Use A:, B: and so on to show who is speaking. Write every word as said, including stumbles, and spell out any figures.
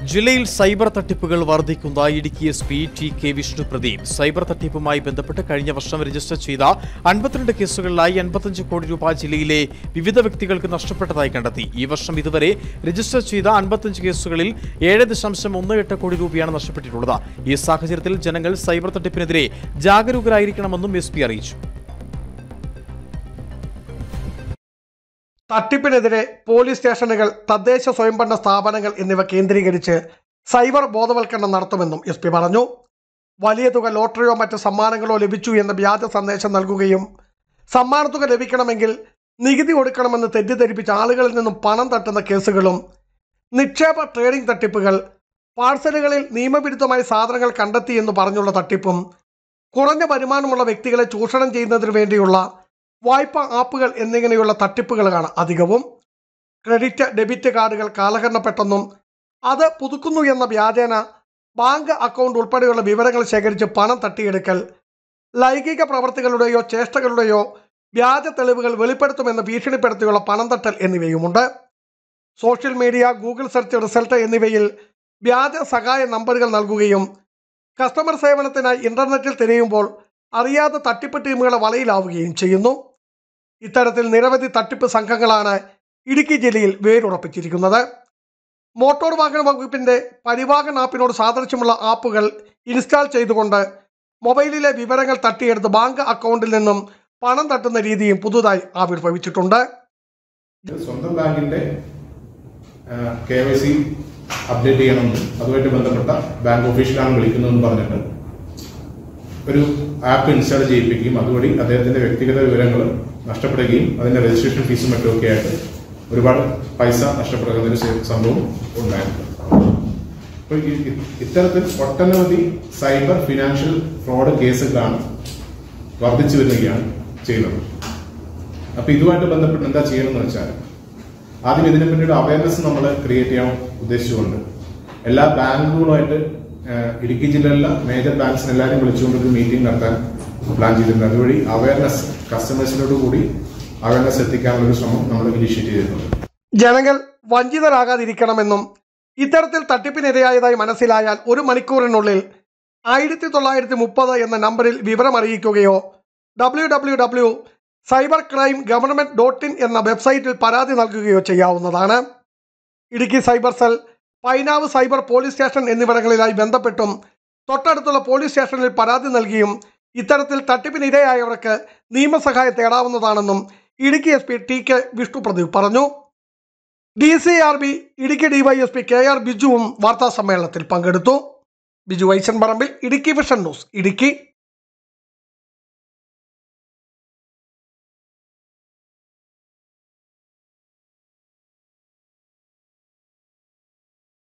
A: ജില്ലയിൽ സൈബർ തട്ടിപ്പുകൾ വർദ്ധിക്കുന്ന Idukki S P T K Vishnu Pradeep cyber തട്ടിപ്പുമായി ബന്ധപ്പെട്ട് കഴിഞ്ഞ വർഷം രജിസ്റ്റർ ചെയ്ത അൻപത്തിരണ്ട് കേസുകളിലായി അൻപത്തഞ്ച് കോടി രൂപ ജില്ലയിലെ വിവിധ വ്യക്തികൾക്ക് നഷ്ടപ്പെട്ടതായി കണ്ടെത്തി. ഈ വർഷം ഇതുവരെ രജിസ്റ്റർ ചെയ്ത അൻപത്തഞ്ച് കേസുകളിൽ ഏഴ് ദശാംശം ഒന്ന് എട്ട് കോടി രൂപയാണ് നഷ്ടപ്പെട്ടിട്ടുള്ളത്. ഈ സാഹചര്യത്തിൽ ജനങ്ങൾ സൈബർ തട്ടിപ്പിനെതിരെ ജാഗരൂകരായിരിക്കണമെന്നും എസ് പി അറിയിച്ചു.
B: തട്ടിപ്പിനെതിരെ പോലീസ് സ്റ്റേഷനുകൾ, തദ്ദേശ സ്വയംഭരണ സ്ഥാപനങ്ങൾ എന്നിവ കേന്ദ്രീകരിച്ച് സൈബർ ബോധവൽക്കരണം നടത്തുമെന്നും എസ് പി പറഞ്ഞു. വലിയ തുക ലോട്ടറിയോ മറ്റ് സമ്മാനങ്ങളോ ലഭിച്ചു എന്ന വ്യാജ സന്ദേശം നൽകുകയും സമ്മാനത്തുക ലഭിക്കണമെങ്കിൽ നികുതി കൊടുക്കണമെന്ന് തെറ്റിദ്ധരിപ്പിച്ച ആളുകളിൽ നിന്നും പണം തട്ടുന്ന കേസുകളും, നിക്ഷേപ ട്രേഡിംഗ് തട്ടിപ്പുകൾ, പാഴ്സലുകളിൽ നിയമവിരുദ്ധമായി സാധനങ്ങൾ കണ്ടെത്തി എന്ന് പറഞ്ഞുള്ള തട്ടിപ്പും, കുറഞ്ഞ വരുമാനമുള്ള വ്യക്തികളെ ചൂഷണം ചെയ്യുന്നതിനു വേണ്ടിയുള്ള വായ്പ ആപ്പുകൾ എന്നിങ്ങനെയുള്ള തട്ടിപ്പുകളാണ് അധികവും. ക്രെഡിറ്റ്, ഡെബിറ്റ് കാർഡുകൾ കാലഹരണപ്പെട്ടെന്നും അത് പുതുക്കുന്നു എന്ന വ്യാജേന ബാങ്ക് അക്കൗണ്ട് ഉൾപ്പെടെയുള്ള വിവരങ്ങൾ ശേഖരിച്ച് പണം തട്ടിയെടുക്കൽ, ലൈംഗിക പ്രവർത്തികളുടെയോ ചേഷ്ടകളുടെയോ വ്യാജ തെളിവുകൾ വെളിപ്പെടുത്തുമെന്ന് ഭീഷണിപ്പെടുത്തിയുള്ള പണം തട്ടൽ എന്നിവയുമുണ്ട്. Social media, Google search result എന്നിവയിൽ വ്യാജ സഹായ നമ്പറുകൾ നൽകുകയും കസ്റ്റമർ സേവനത്തിനായി ഇന്റർനെറ്റിൽ തിരയുമ്പോൾ അറിയാതെ തട്ടിപ്പ് ടീമുകളെ വലയിലാവുകയും ചെയ്യുന്നു. ഇത്തരത്തിൽ നിരവധി തട്ടിപ്പ് സംഘങ്ങളാണ് ഇടുക്കി ജില്ലയിൽ വേരുറപ്പിച്ചിരിക്കുന്നത്. മോട്ടോർ വാഹന വകുപ്പിന്റെ പരിവാഹൻ ആപ്പിനോട് സാദൃശ്യമുള്ള ആപ്പുകൾ ഇൻസ്റ്റാൾ ചെയ്തുകൊണ്ട് മൊബൈലിലെ വിവരങ്ങൾ തട്ടിയെടുത്ത് ബാങ്ക് അക്കൗണ്ടിൽ നിന്നും പണം തട്ടുന്ന രീതിയും പുതുതായി ആവിർഭവിച്ചിട്ടുണ്ട്.
C: സ്വന്തം ബാങ്കിന്റെ കെ വൈ സി അപ്ഡേറ്റ് ചെയ്യണമെന്നും അതുമായിട്ട് ബന്ധപ്പെട്ട ബാങ്ക് ഓഫീഷ്യലാണ് വിളിക്കുന്നതെന്ന് പറഞ്ഞിട്ട് ഒരു ആപ്പ് ഇൻസ്റ്റാൾ ചെയ്യിപ്പിക്കുകയും അതുവഴി അദ്ദേഹത്തിന്റെ വ്യക്തിഗത വിവരങ്ങൾ നഷ്ടപ്പെടുകയും അതിന്റെ രജിസ്ട്രേഷൻ ഫീസും മറ്റുമൊക്കെ ആയിട്ട് ഒരുപാട് പൈസ നഷ്ടപ്പെടുന്ന ഒരു സംഭവം ഉണ്ടായിട്ടുണ്ട്. അപ്പോൾ ഇത്തരത്തിൽ ഒട്ടനവധി സൈബർ ഫിനാൻഷ്യൽ ഫ്രോഡ് കേസുകളാണ് വർദ്ധിച്ചു വരികയാണ് ചെയ്യുന്നത്. അപ്പൊ ഇതുമായിട്ട് ബന്ധപ്പെട്ട് എന്താ ചെയ്യണമെന്ന് വെച്ചാൽ ആദ്യം ഇതിനെ പറ്റിയൊരു അവയർനെസ് നമ്മൾ ക്രിയേറ്റ് ചെയ്യാൻ ഉദ്ദേശിച്ചുകൊണ്ട് എല്ലാ ബാങ്കുകളുമായിട്ട് ഇടുക്കി ജില്ലയിലെ മേജർ ബാങ്ക്സിന് എല്ലാവരും വിളിച്ചുകൊണ്ടൊരു മീറ്റിംഗ് നടത്താൻ പ്ലാൻ ചെയ്തിട്ടുണ്ട്. അതുവഴി അവയർനെസ് കസ്റ്റമേഴ്സിനോട് കൂടി അവയർനെസ് എത്തിക്കാനുള്ള ഒരു ശ്രമം നമ്മൾ ഇനിഷ്യേറ്റ് ചെയ്തിട്ടുണ്ട്.
B: ജനങ്ങൾ വഞ്ചിതരാകാതിരിക്കണമെന്നും ഇത്തരത്തിൽ തട്ടിപ്പിനിരയായതായി മനസ്സിലായാൽ ഒരു മണിക്കൂറിനുള്ളിൽ ആയിരത്തി തൊള്ളായിരത്തി മുപ്പത് എന്ന നമ്പറിൽ വിവരം അറിയിക്കുകയോ W W W cyber crime government dot in എന്ന വെബ്സൈറ്റിൽ പരാതി നൽകുകയോ ചെയ്യാവുന്നതാണ്. Idukki cyber cell, Painavu cyber police station എന്നിവിടങ്ങളിലായി ബന്ധപ്പെട്ടും തൊട്ടടുത്തുള്ള പോലീസ് സ്റ്റേഷനിൽ പരാതി നൽകിയും ഇത്തരത്തിൽ തട്ടിപ്പിനിരയായവർക്ക് നിയമസഹായം തേടാവുന്നതാണെന്നും Idukki S P T K Vishnu Pradeep പറഞ്ഞു. D C R B Idukki DYSP K R ബിജുവും വാർത്താ സമ്മേളനത്തിൽ പങ്കെടുത്തു. Biju Vaishanparambil, Idukki vision news, Idukki.